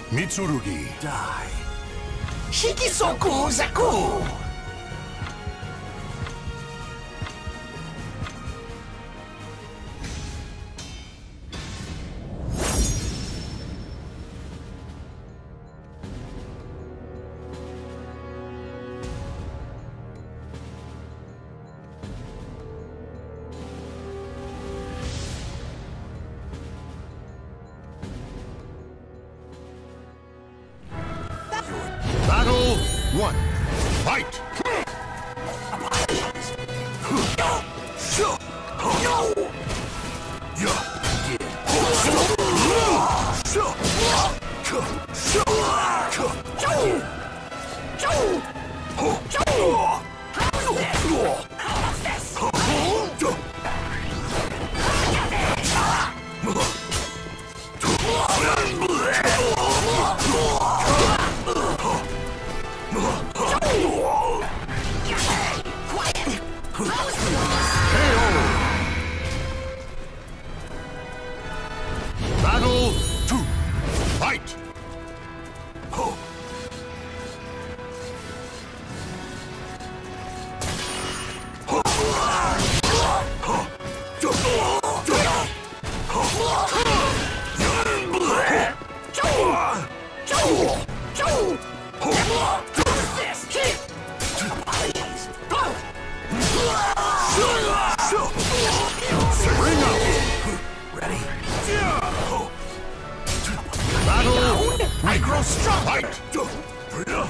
Mitsurugi. Die. Shikisoku Zaku! Battle 1. Fight! Battle 2. Fight! Bring up! Ready? Battle 3. I grow stronger! Fight!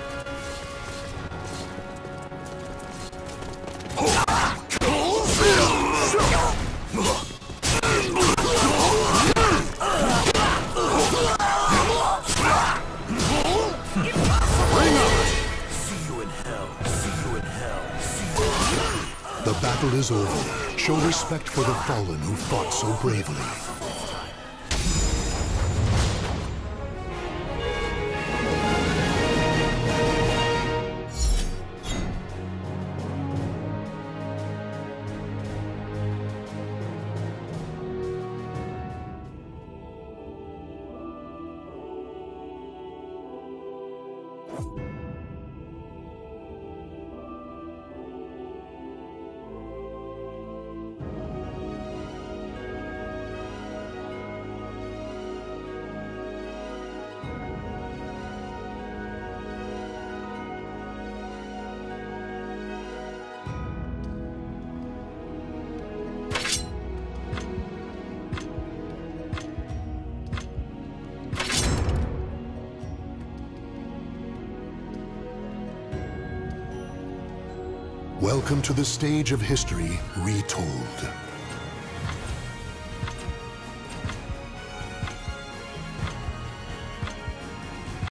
The battle is over. Show respect for the fallen who fought so bravely. Welcome to the stage of history retold.